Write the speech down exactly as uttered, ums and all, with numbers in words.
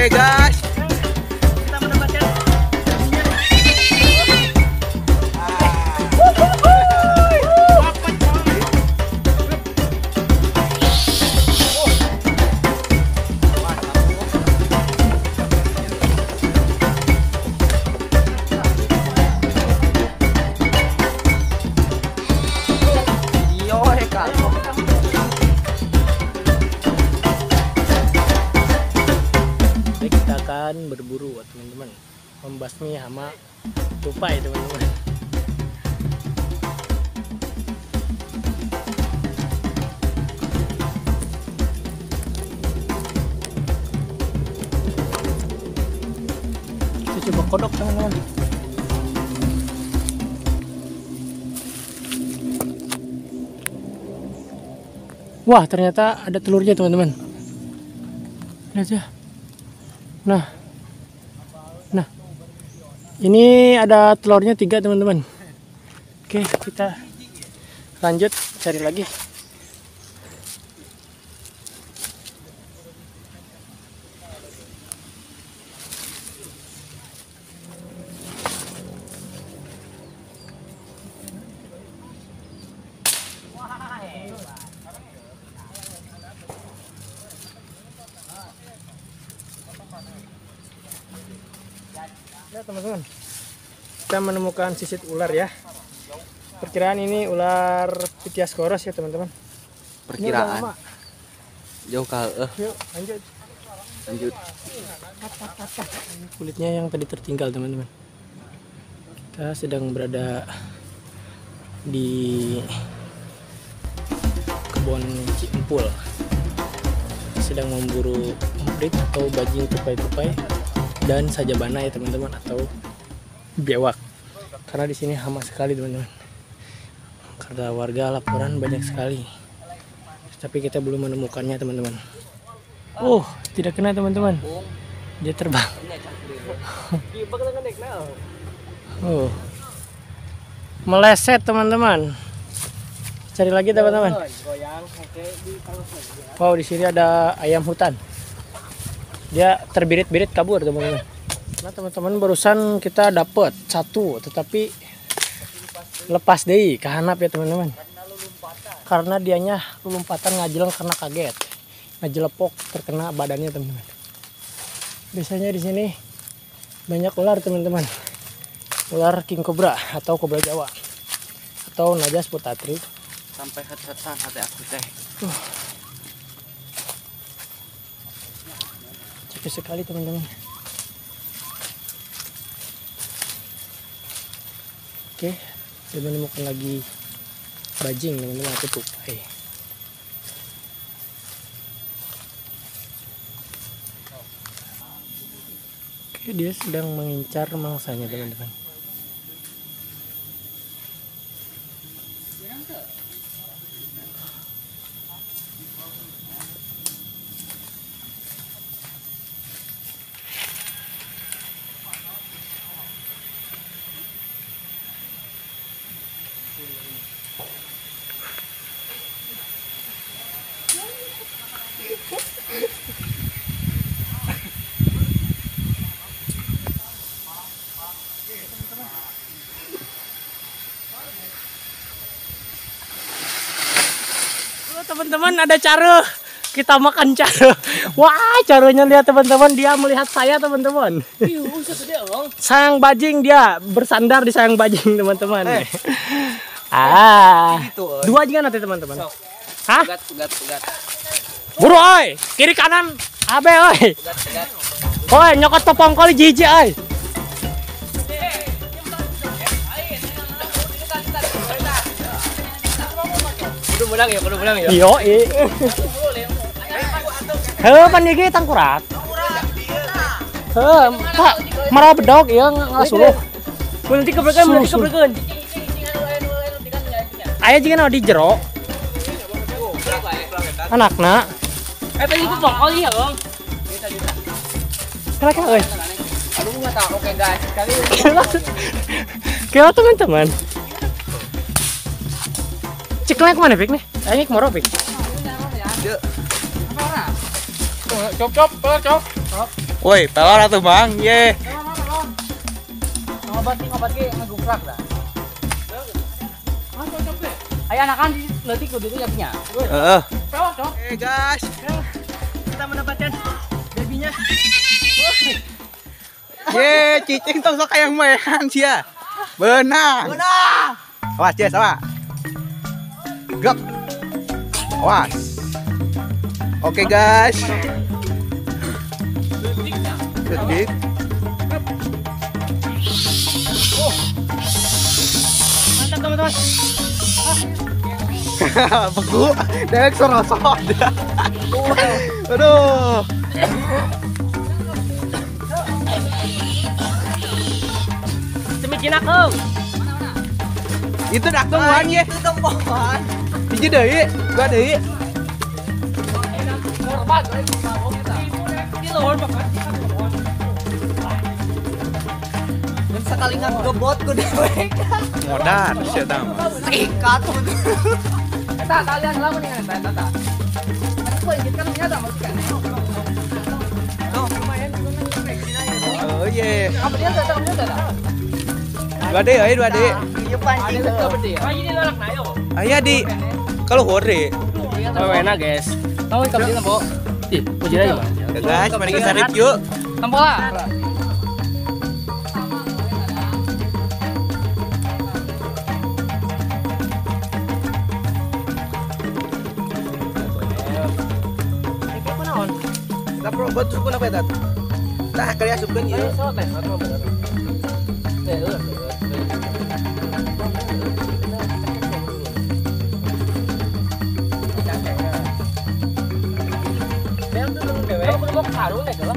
Oke guys. Kita mendapatkan akan berburu teman-teman, membasmi hama tupai teman-teman. Kita coba kodok teman-teman. Wah, ternyata ada telurnya teman-teman. Lihat ya. Nah, nah, ini ada telurnya tiga teman-teman. Oke, kita lanjut cari lagi. Ya teman-teman, kita menemukan sisit ular ya. Perkiraan ini ular Pithiascoros ya teman-teman. Perkiraan. Jauh kal. Uh. Yuk lanjut. Lanjut. Kulitnya yang tadi tertinggal teman-teman. Kita sedang berada di kebun Ciempul. Sedang memburu emprit atau bajing tupai-tupai dan sajabana ya teman-teman, atau biawak. Karena di sini hama sekali teman-teman. Karena warga laporan banyak sekali, tapi kita belum menemukannya teman-teman. Oh, tidak kena teman-teman. Dia terbang. Oh, meleset teman-teman. Cari lagi teman-teman. Wow, di sini ada ayam hutan. Dia terbirit-birit kabur teman-teman. Nah teman-teman, barusan kita dapat satu, tetapi lepas deh kehanap ya teman-teman. Karena dianya lulumpatan ngajeleng karena kaget, ngajelepok terkena badannya teman-teman. Biasanya di sini banyak ular teman-teman, ular king cobra atau kobra Jawa atau Najas putatri. Sampai hat-hatan hati aku teh. Uh. Sekali teman-teman. Oke, kita menemukan lagi bajing teman-teman atau tupai. Oke, dia sedang mengincar mangsanya teman-teman. Teman-teman, ada cara kita makan cara. Wah, caranya lihat teman-teman, dia melihat saya teman-teman. Sayang bajing, dia bersandar di sayang bajing teman-teman. Eh. Ah, dua juga nanti teman-teman. Hah? Buru oi, kiri kanan, abe oi. Oi, nyokot topong kali jijik oi. Kudu menang ya, kudu menang ya. Yo, i. Heuh, pan ieu ge tangkurak. Heuh, Pak, marah bedog ieu ngasuluh. Mun nanti keberkeun, mun nanti keberkeun. Aya jiga di jero. Anakna. Eh, tadi itu pokok ya, Bang. Kira-kira euy. Aduh, enggak tahu. Oke, guys. Kali Kira teman-teman. Ciklenya kemana Pik nih? Kayaknya kemana Pik? Cok cop cop cop cop. Woi, pelor atuh Bang. Ye. Ngobat nih, ngobat ge ngeguprak dah. Ayo anakan di leutik kudu itu nyapinya. Heeh. Pelor, Cok. Oke, guys. Kita mendapatkan babynya. Ye, cicing tong sok kayak mainan sia. Benang. Benar. Awas, Jess, awas. Gap. Awas. Oke, guys. Detik. Mantap teman-teman. Beku. Dewek sorosot. Aduh. Demi Cina kau. Itu dak temuan ye. Itu tempohan. Hiji deui, gua deui. Dan sekali ngebot ku dewek. Modar sia tah. Ikat. Eta kalian lamun nih eta eta. Aku ingin kan nyata masih kan. Tuh, lumayan Oh ye. apa dia enggak tahu enggak ada. Dua deui euy, dua deui. Ieu pancing ke gede ya. Ini lorak na yo. Aya di kalau hore. Enak guys. Tahu ikan dia tempo. Ih, puji aja Mas. Ya guys, mari kita review. Tempo lah. Kita probot suku apa eta? Tah kali asupkeun ieu. Kalau mau karung